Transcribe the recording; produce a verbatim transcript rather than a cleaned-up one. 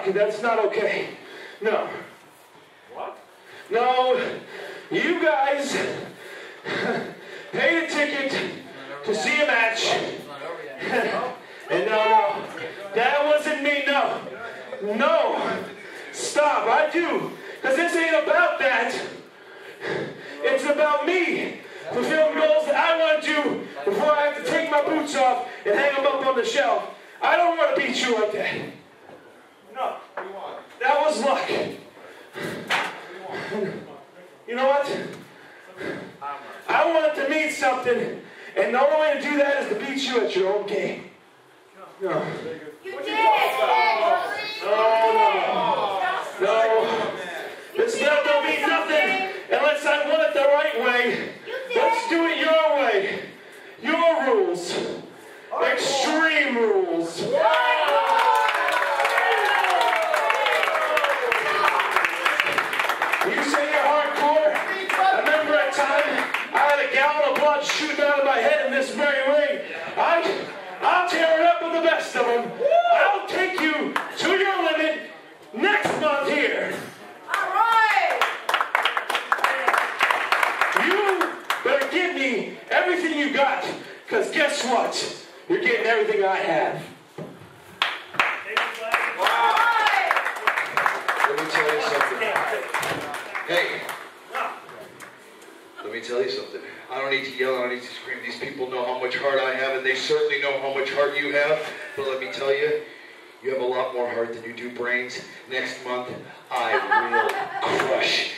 That's not okay. No. What? No, you guys paid a ticket to see a match. And no, no, that wasn't me, no. No. Stop, I do. Because this ain't about that. It's about me fulfilling goals that I want to do before I have to take my boots off and hang them up on the shelf. I don't want to beat you like that. No. That was luck. You know what? I wanted to mean something, and the only way to do that is to beat you at your own game. No. You did it! No, no. No. This belt don't mean nothing unless I want it the right way. Let's do it your way. Your rules. Extreme rules. You say you're hardcore? I remember that time I had a gallon of blood shooting out of my head in this very ring. I, I'll tear it up with the best of them. I'll take you to your limit next month here. All right. You better give me everything you got, because guess what? You're getting everything I have. Let me tell you something. Hey, let me tell you something. I don't need to yell, I don't need to scream. These people know how much heart I have, and they certainly know how much heart you have. But let me tell you, you have a lot more heart than you do brains. Next month, I will crush